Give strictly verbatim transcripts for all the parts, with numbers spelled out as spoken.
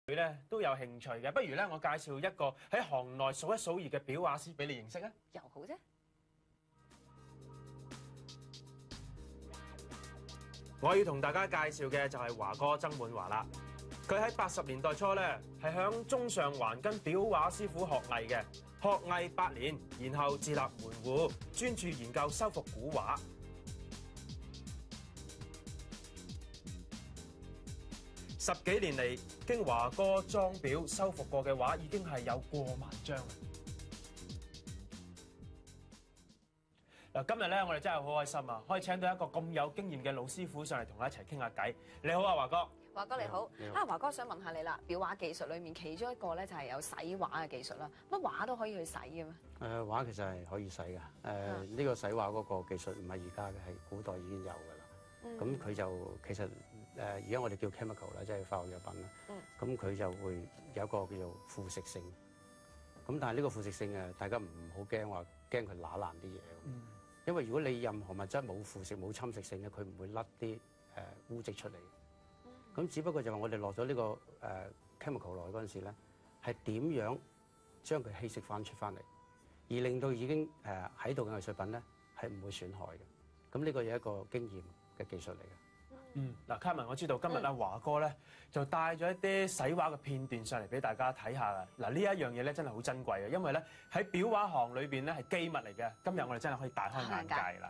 佢咧都有興趣嘅，不如咧我介紹一個喺行內數一數二嘅裱畫師俾你認識啊！ 又好啫。 我要同大家介紹嘅就係華哥曾滿華啦。佢喺八十年代初咧係響中上環跟裱畫師傅學藝嘅，學藝八年，然後自立門戶，專注研究修復古畫。十幾年嚟，經華哥裝裱修復過嘅畫已經係有過萬張啦。嗱，今日咧我哋真係好開心啊，可以請到一個咁有經驗嘅老師傅上嚟同我一齊傾下偈。你好啊，華哥。 華哥你好。啊，華哥想問下你啦，裱畫技術裏面其中一個咧就係有洗畫嘅技術啦。乜畫都可以去洗嘅咩？ 誒畫其實係可以洗㗎。誒、呃、呢、這個洗畫嗰個技術唔係而家嘅，係古代已經有㗎啦。咁、嗯、佢就其實誒而家我哋叫 chemical 啦，即係化學藥品啦。咁、嗯、佢就會有一個叫做腐蝕性。咁但係呢個腐蝕性誒，大家唔好驚話驚佢揦爛啲嘢。嗯。因為如果你任何物質冇腐蝕冇侵蝕性嘅，佢唔會甩啲誒污跡出嚟。咁、嗯、只不過就話我哋落咗呢個誒 chemical 落去嗰陣時咧，係點樣將佢稀釋翻出翻嚟，而令到已經誒喺度嘅藝術品咧係唔會損害嘅。咁呢個有一個經驗嘅技術嚟嘅。 嗯，嗱，卡文，我知道今日阿華哥咧就帶咗一啲洗畫嘅片段上嚟俾大家睇下㗎。嗱，呢一樣嘢咧真係好珍貴嘅，因為咧喺裱畫行裏邊咧係機密嚟嘅。今日我哋真係可以大開眼界啦。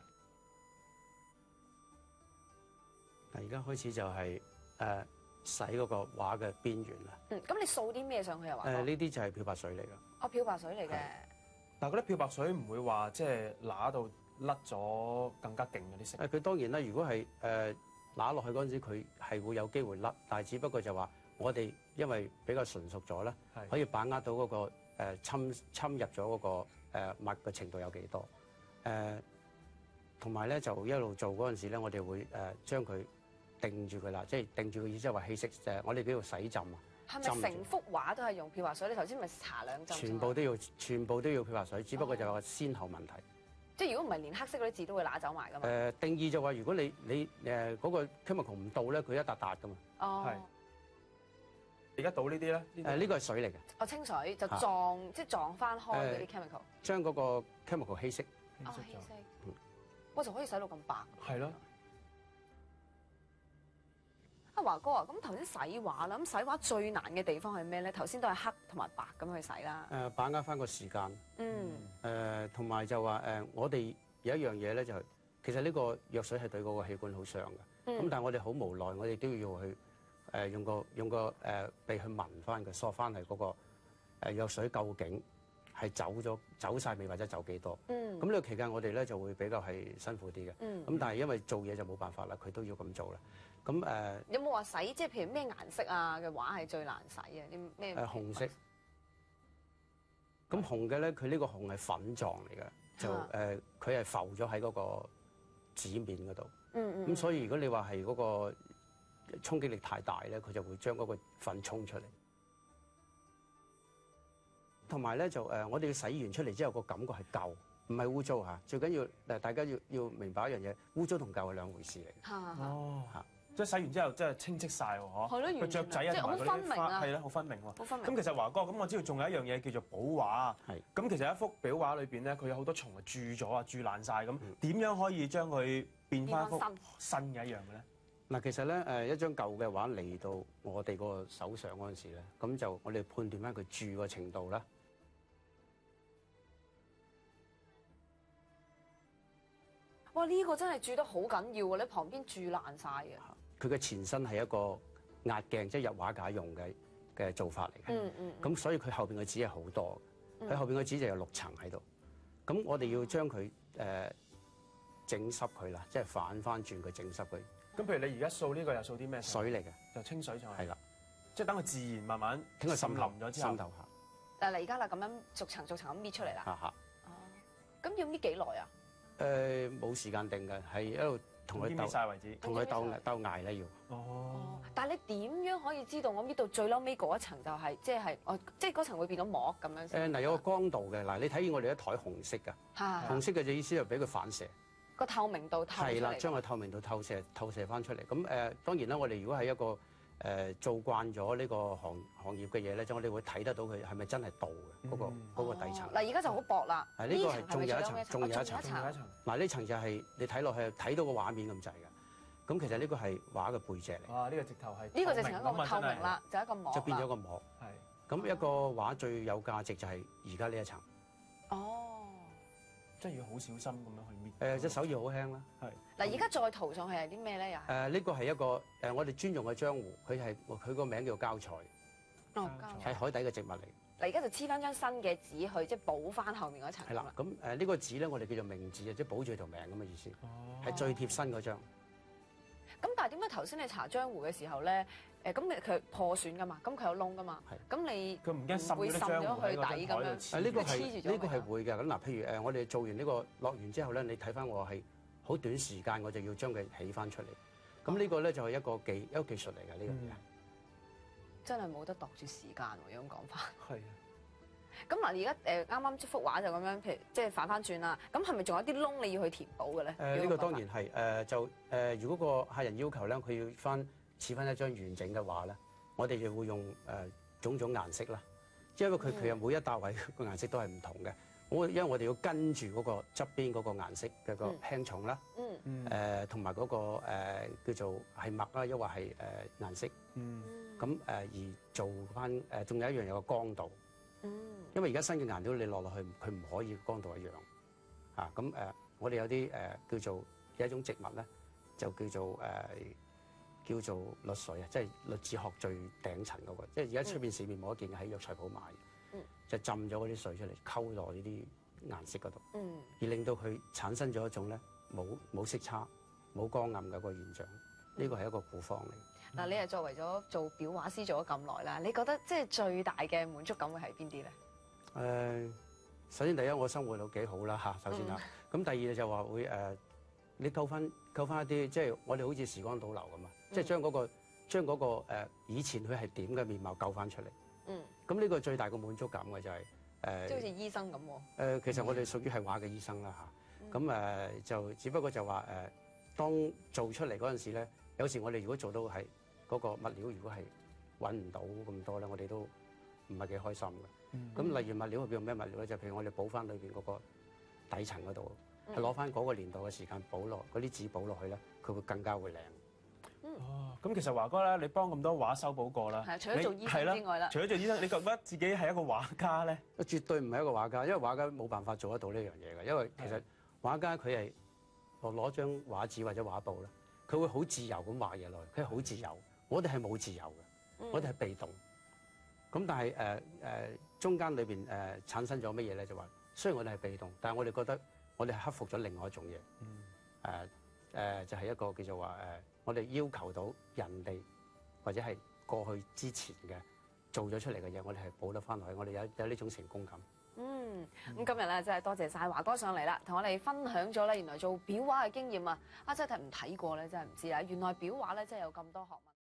嗱，而家開始就係、是、誒、呃、洗嗰個畫嘅邊緣啦。 嗯，咁你掃啲咩上去啊？華哥？ 誒，呢啲就係漂白水嚟㗎。 哦，漂白水嚟嘅。 但係嗰啲漂白水唔會話即係揦到甩咗更加勁嗰啲色。誒， 佢當然啦，如果係誒。呃揦落去嗰陣時，佢係會有機會甩，但係只不過就話我哋因為比較純熟咗咧，可以把握到嗰個誒侵侵入咗嗰個誒墨嘅程度有幾多誒，同埋咧就一路做嗰陣時咧，我哋會誒將佢定住佢啦，即係定住嘅意思即係話稀釋誒，我哋叫做洗浸啊。 係咪成幅畫都係用漂白水？你頭先咪搽兩浸？ 全部都要，全部都要漂白水，只不過就係個先後問題。即係如果唔係，連黑色嗰啲字都會揦走埋㗎嘛。 誒定義就話，如果你你誒嗰個 chemical 唔到咧，佢一笪笪㗎嘛。哦。係。 而家倒呢啲咧？ 誒呢個係水嚟嘅。 哦，清水就撞，即係撞翻開嗰啲 chemical。 將嗰個 chemical 稀釋。 哦，稀釋。嗯。我就可以洗到咁白。 係咯。 阿華哥啊，咁頭先洗畫啦，咁洗畫最難嘅地方係咩咧？頭先都係黑同埋白咁去洗啦。 誒，把握翻個時間。 嗯。 誒，同埋就話誒，我哋有一樣嘢咧，就係其實呢個藥水係對嗰個氣管好傷嘅。咁、嗯、但係我哋好無奈，我哋都要去誒用個用個誒鼻去聞翻佢，索翻係嗰個誒藥水究竟係走咗走晒未，或者走幾多？嗯。咁呢個期間我哋咧就會比較係辛苦啲嘅。嗯。咁但係因為做嘢就冇辦法啦，佢都要咁做啦。咁誒、呃、 有冇話洗？即係譬如咩顏色啊嘅畫係最難洗啊？啲咩？誒紅色。咁紅嘅咧，佢呢個紅係粉狀嚟嘅，就誒佢係浮咗喺嗰個紙面嗰度。嗯嗯。咁所以如果你話係嗰個衝擊力太大咧，佢就會將嗰個粉衝出嚟。同埋咧就誒、呃，我哋要洗完出嚟之後個感覺係舊，唔係污糟嚇。最緊要誒，大家要要明白一樣嘢，污糟同舊係兩回事嚟嘅。嚇哦嚇。即係洗完之後，真係清晰晒喎，嗬！ 係咯， 個雀仔啊，同埋嗰啲花，係咯，好分明喎。 好分明。 咁其實華哥，咁我知道仲有一樣嘢叫做補畫。係。咁其實一幅裱畫裏邊咧，佢有好多蟲啊，蛀咗啊，蛀爛晒咁。點樣可以將佢變翻幅新嘅一樣嘅咧？嗱， 其實咧誒，一張舊嘅畫嚟到我哋個手上嗰陣時咧，咁就我哋判斷翻佢蛀嘅程度啦。 哇！呢個真係蛀得好緊要喎，你旁邊蛀爛晒嘅。 佢嘅前身係一個壓鏡，即係入畫架用嘅嘅做法嚟嘅。嗯嗯。咁所以佢後邊嘅紙係好多，喺後邊嘅紙就有六層喺度。咁我哋要將佢誒整濕佢啦，即係反翻轉佢整濕佢。 咁譬如你而家掃呢個又掃啲咩？ 水嚟嘅， 就清水上去。 係啦， 即係等佢自然慢慢等佢滲淋咗之後。 滲透下。 但係而家啦，咁樣逐層逐層咁搣出嚟啦。 嚇嚇。 哦。咁要搣幾耐啊？ 誒冇時間定嘅，係一路同佢鬥曬為止， 同佢鬥鬥捱咧要。 哦。但係你點樣可以知道我搣到最嬲尾嗰一層就係即係哦，即係嗰層會變到膜咁樣先？ 誒嗱，有個光度嘅嗱，你睇見我哋一台紅色㗎，紅色嘅就意思就俾佢反射。 個透明度透出嚟。 係啦，將個透明度透射透射翻出嚟。咁誒當然啦，我哋如果係一個誒做慣咗呢個行行業嘅嘢咧，即係我哋會睇得到佢係咪真係到嘅嗰個嗰個底層。 嗱，而家就好薄啦。 係呢個係仲有一層，仲有一層。 仲有一層。 嗱呢層就係你睇落去睇到個畫面咁滯嘅。咁其實呢個係畫嘅背脊嚟。 哇！呢個直頭係呢個直情一個透明啦，就一個膜。 就變咗個膜。 係。 咁一個畫最有價值就係而家呢一層。 哦。 即係要好小心咁樣去搣。 誒隻手要好輕啦。 係。 嗱，而家再塗上去係啲咩咧？又係？ 誒呢個係一個誒我哋專用嘅漿糊，佢係佢個名叫膠彩。 哦， 係海底嘅植物嚟。 嗱，而家就黐翻張新嘅紙去，即係補翻後面嗰層。 係啦，咁誒呢個紙咧，我哋叫做明紙啊，即係保住條命咁嘅意思。哦。係最貼身嗰張。 咁但係點解頭先你搽漿糊嘅時候咧？誒咁佢破損噶嘛？咁佢有窿噶嘛？係。咁你佢唔驚滲會滲咗去底咁樣？ 誒呢個係呢個係會嘅。咁嗱，譬如誒我哋做完呢個落完之後咧，你睇翻我係好短時間，我就要將佢起翻出嚟。咁呢個咧就係一個技一個技術嚟嘅呢樣嘢。 真係冇得度住時間喎，咁講法。 係啊。 咁嗱，而家誒啱啱幅畫就咁樣，譬如即係反翻轉啦。咁係咪仲有啲窿你要去填補嘅咧？ 誒呢個當然係誒就誒，如果個客人要求咧，佢要翻似翻一張完整嘅畫咧，我哋就會用誒種種顏色啦。因為佢佢有每一笪位個顏色都係唔同嘅。我因為我哋要跟住嗰個側邊嗰個顏色嘅個輕重啦。嗯。誒同埋嗰個誒叫做係墨啦，抑或係誒顏色。嗯。咁誒而做翻誒，仲有一樣有個光度。嗯，因為而家新嘅顏料你落落去，佢唔可以光度一樣，啊咁誒、呃，我哋有啲誒、呃、叫做有一種植物咧，就叫做誒、呃、叫做綠水啊，即係綠子殼最頂層嗰、那個，即係而家出邊市面冇得見喺藥材鋪買嘅，嗯，就浸咗嗰啲水出嚟，溝落呢啲顏色嗰度，嗯，而令到佢產生咗一種咧冇冇色差、冇光暗嘅個現象，呢個係一個古方嚟。 嗱，你係作為咗做裱畫師做咗咁耐啦，你覺得即係最大嘅滿足感會係邊啲咧？誒、 呃，首先第一，我生活到幾好啦嚇，首先啦。咁、嗯、第二就話會誒、呃，你救翻救翻一啲，即係我哋好似時光倒流咁啊，即係將嗰個將嗰個誒以前佢係點嘅面貌救翻出嚟。嗯。咁呢個最大嘅滿足感嘅就係、是、誒。呃、 即係好似醫生咁喎。誒、 呃，其實我哋屬於係畫嘅醫生啦嚇。咁誒、嗯呃、就只不過就話誒、呃，當做出嚟嗰陣時咧，有時我哋如果做到係。嗰個物料如果係揾唔到咁多咧，我哋都唔係幾開心嘅。咁、嗯、例如物料係叫咩物料咧？就譬如我哋補翻裏邊嗰個底層嗰度，係攞翻嗰個年代嘅時間補落嗰啲紙補落去咧，佢會更加會靚。 嗯、哦，咁其實華哥咧，你幫咁多畫修補過啦， 係除咗做醫生之外啦， 除咗做醫生，你覺得自己係一個畫家咧？ 絕對唔係一個畫家，因為畫家冇辦法做得到呢樣嘢嘅。因為其實畫家佢係攞攞張畫紙或者畫布咧，佢會好自由咁畫嘢落去，佢係好自由。我哋係冇自由嘅，嗯、我哋係被動。咁但係誒誒中間裏邊誒、呃、產生咗乜嘢咧？就話雖然我哋係被動，但係我哋覺得我哋係克服咗另外一種嘢。誒誒、嗯呃呃、就係、是、一個叫做話誒、呃，我哋要求到人哋或者係過去之前嘅做咗出嚟嘅嘢，我哋係補得翻落去。我哋有有呢種成功感。嗯， 咁今日咧真係多謝晒華哥上嚟啦，同我哋分享咗咧原來做裱畫嘅經驗啊！啊真係唔睇過咧，真係唔知啊！原來裱畫咧真係有咁多學問。